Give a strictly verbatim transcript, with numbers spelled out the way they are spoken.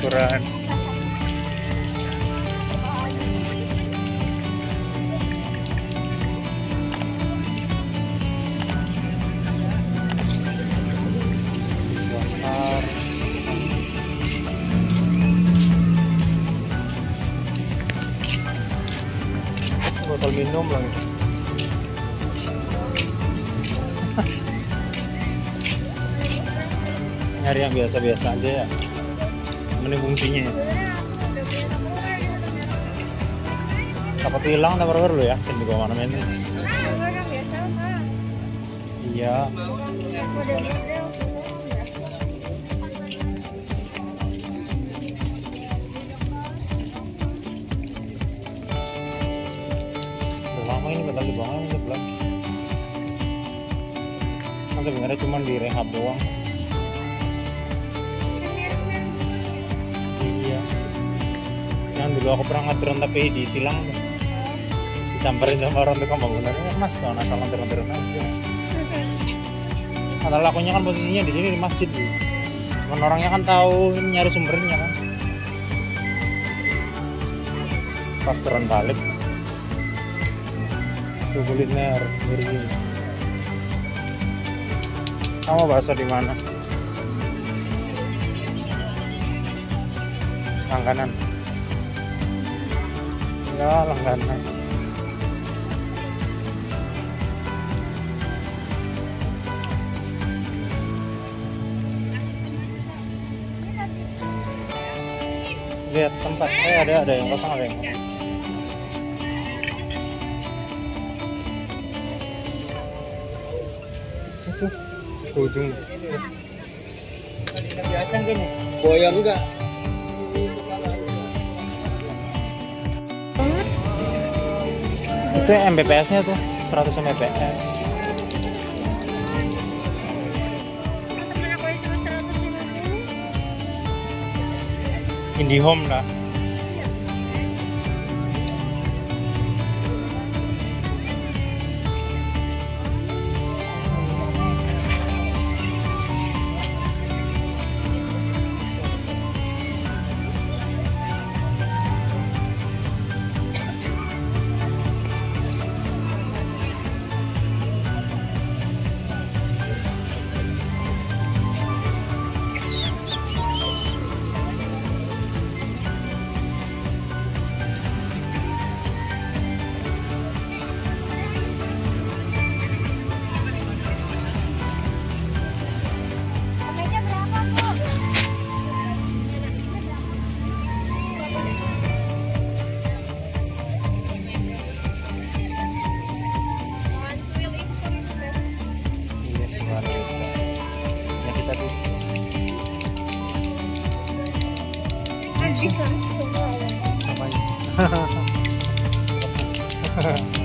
syukuran. Botol minum lah. Nyari yang biasa-biasa aja ya. Mending fungsinya ya. Takut hilang tak baru ya, kan juga mana main. Iya. Lama ini batal dibangun ini belum. Kan sebenarnya cuma direhab doang. Iya. Yang dulu aku pernah ngedraon tapi ditilang, disamperin sama orang tukang bangunannya, mas jangan asal ngedraon aja. Karena lakunya kan posisinya di sini di masjid, kan orangnya kan tahu ini nyari sumbernya kan. Pas turun balik. Tuh kuliner ngeri. Kamu bakso di mana? Langganan. Enggak, langganan. Lihat tempat, eh ada ada yang kosong, ada yang kosong. Itu ujung. Biasa gini. Boyong enggak? Itu M B P S-nya tuh seratus M B P S. IndiHome lah. Ya kita tuh. Apa?